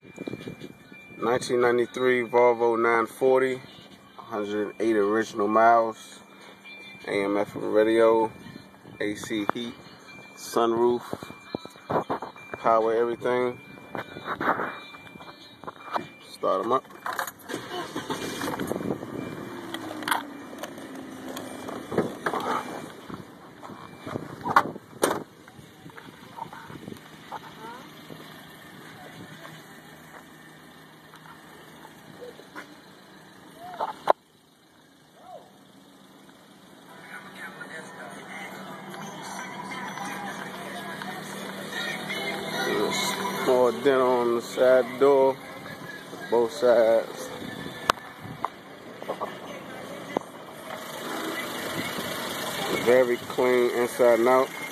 1993 Volvo 940, 108 original miles, AM/FM radio, AC heat, sunroof, power everything. Start them up. Small dent on the side door, both sides. Very clean inside and out.